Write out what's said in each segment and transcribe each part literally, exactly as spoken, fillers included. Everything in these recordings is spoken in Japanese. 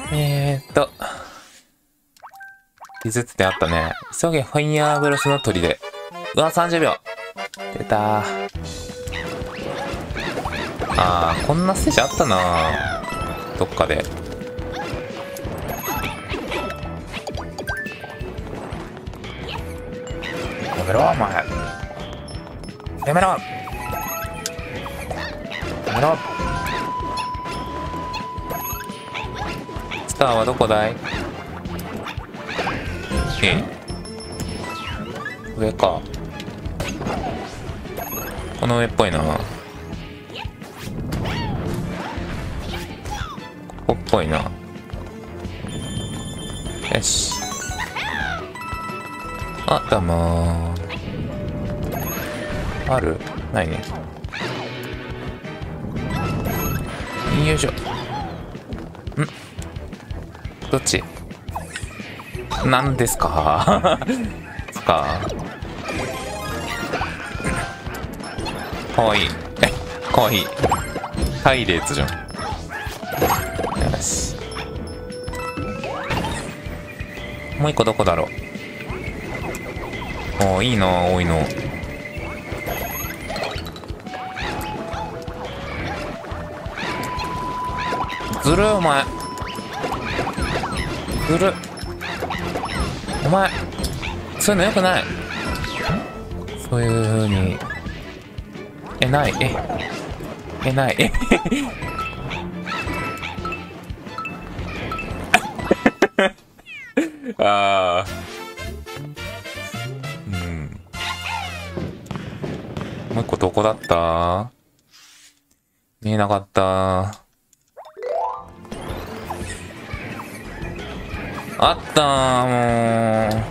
えーっと。技術点あったね。急げファイヤーブロスの砦。うわ、さんじゅうびょう。出たー。あー、こんなステージあったなー。どっかで。やめろ、お前。やめろ。やめろ。スターはどこだい？え？上か。この上っぽいな。ここっぽいな。よし。あ、どうもー。ある？ないね。よいしょ。ん？どっち？なんですかつか。かわいい。え、かわいい。隊列じゃん。よし。もう一個どこだろう。おー、いいな、多いの。ずるい、お前。ずる。お前、そういうのよくない。そういう風に。え、ない。え、え、ない。え、ああ。うん。もう一個どこだった？見えなかった。あったー、も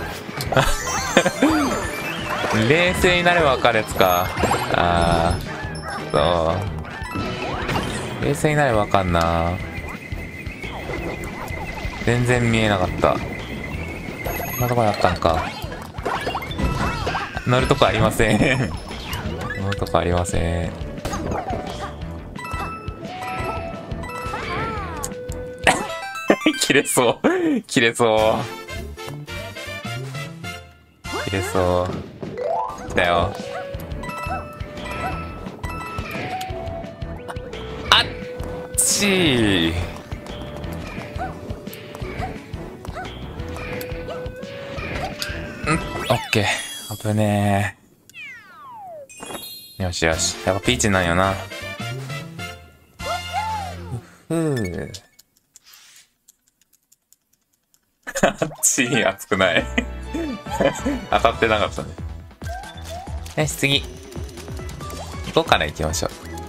う。冷静になれば分かるやつか。ああ、そう。冷静になれば分かんな。全然見えなかった。こんなとこだったんか。乗るとこありません。乗るとこありません。切れそう。切れそう。切れそう。来たよ。あっちー。ん、オッケー。危ねー。よしよし。やっぱピーチなんよな。ふぅ。あっちー、熱くない。当たってなかったね。よし、次。ごから行きましょう。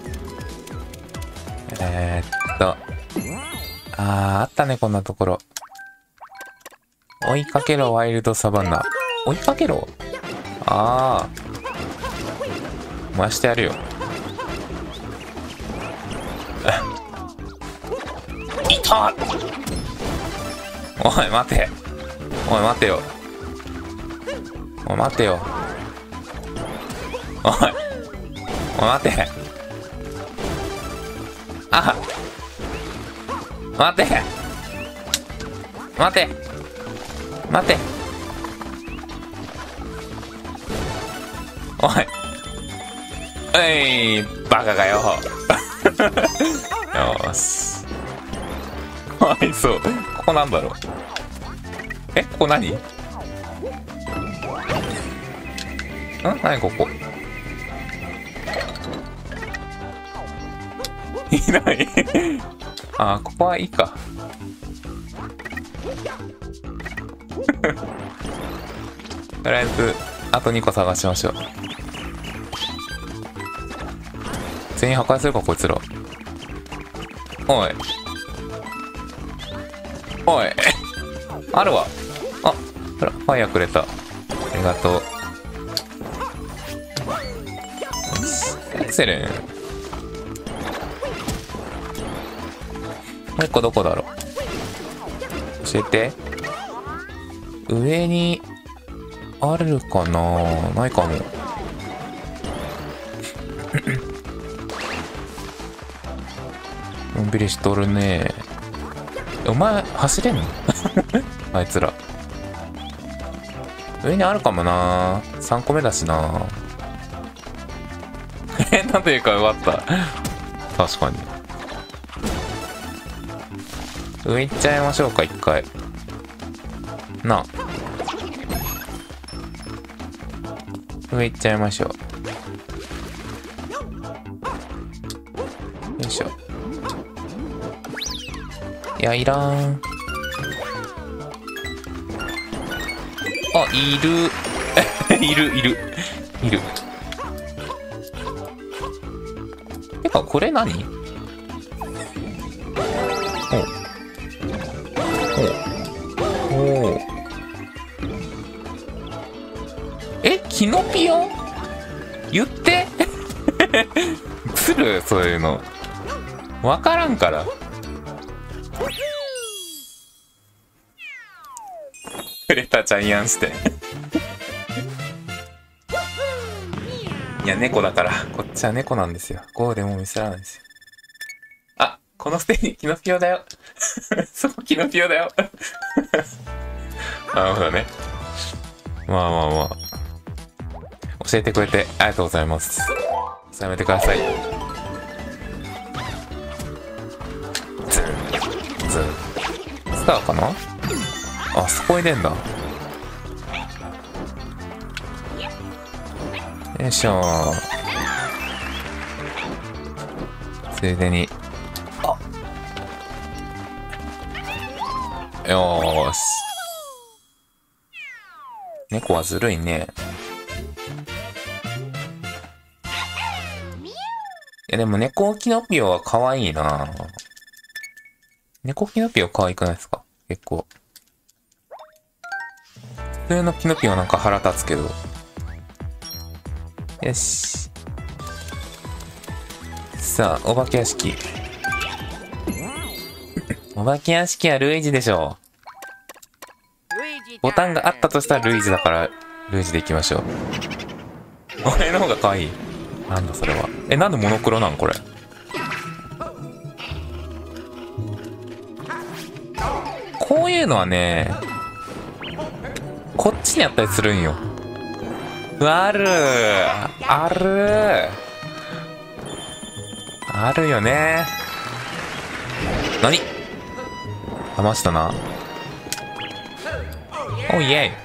えー、っと。あー、あったね、こんなところ。追いかけろ、ワイルドサバンナ。追いかけろ？あー。回してやるよ。いた！おい、待て。おい、待てよ。おい、待てよ。おい。おい、待て。あ！待て。待て。待て。おい。おい、バカかよ。よーし。かわいそう。ここなんだろう。え、ここ何？ん？何ここ？いない。あー、ここはいいか。とりあえずあとにこ探しましょう。全員破壊するかこいつら。おいおいあるわ。あ、ほらファイヤーくれた。ありがとう。エクセレン。もう一個どこだろう。教えて。上にあるかな？ないかも。のんびりしとるね。 お前走れんのあいつら。上にあるかもな。さんこめだしな。え、なんというか奪った。確かに。上行っちゃいましょうか、一回。なあ。上行っちゃいましょう。よいしょ。いや、いらん。あ、いる。いる、いる。いる。てか、これ何？おう。おう。おう。え、キノピオ？言ってずる、そういうの。わからんから。くれたジャイアンしていや、猫だから。こっちは猫なんですよ。ゴーレムも見せらないんですよ。あ、このステージ、キノピオだよ。そこキノピオだよ。なるほどね。まあまあまあ。教えてくれてありがとうございます。やめてください。ズン、ズン。スターかな？あ、そこ入れんだ。よいしょ。ついでに。あ、よーし。猫はずるいね。いやでも猫キノピオは可愛いな。猫キノピオ可愛くないですか？結構。普通のキノピオなんか腹立つけど。よし。さあ、お化け屋敷。お化け屋敷はルイージでしょう。ボタンがあったとしたらルイージだから、ルイージでいきましょう。俺の方が可愛い。なんだそれは。え、なんでモノクロなんこれ。こういうのはね、こっちにあったりするんよ。あるあるあるよね。何？騙したな。おいえ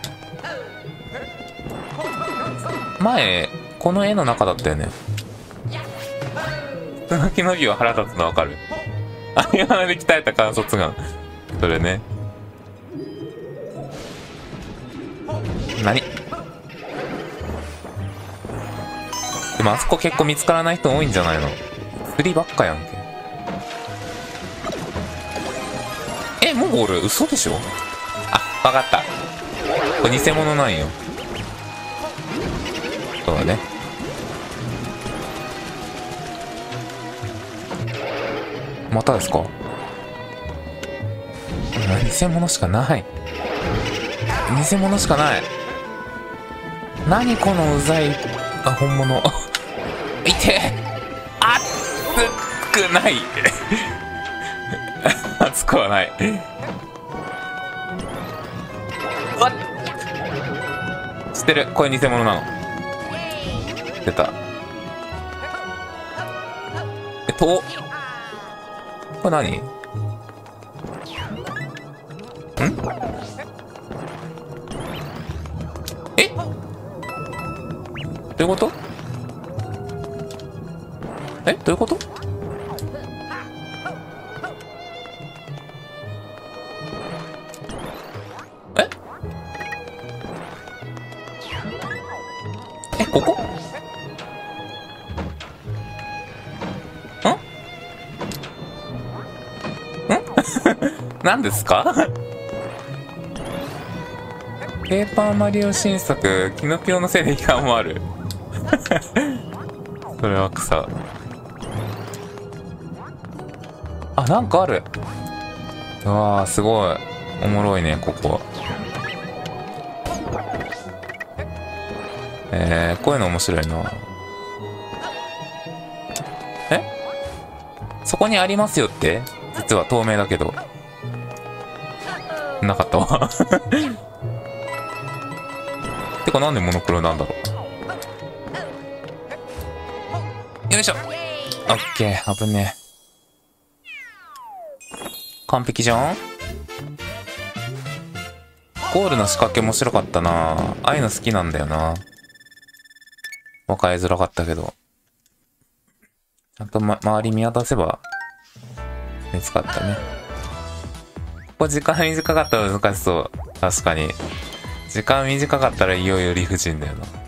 い。前、この絵の中だったよね。そのキノピオは腹立つのわかる。あれはで鍛えた観察眼。それね。何？でもあそこ結構見つからない人多いんじゃないの？釣りばっかやんけ。え、モンゴル嘘でしょ？あ、わかった。これ偽物なんよ。そうだね。またですか？偽物しかない。偽物しかない。何このうざい。あ、本物。いて熱くない熱くはない。わっ知ってる。これ偽物なの。出た。えっとこれ何？ん？え？どういうこと？え？どういうこと？え？え、ここ？ん？ん？何ですか？ペーパーマリオ新作、キノピオのせいで批判もある。それは草。あ、なんかある。うわー、すごい。おもろいね、ここ。えー、こういうの面白いな。え？そこにありますよって？実は透明だけど。 なかったわ。てかなんでモノクロなんだろう。よいしょ。オッケー、危ねえ。完璧じゃん。ゴールの仕掛け面白かったな。ああいうの好きなんだよな。分かりづらかったけど。ちゃんと、ま、周り見渡せば見つかったね。ここ時間短かったら難しそう。確かに。時間短かったらいよいよ理不尽だよな。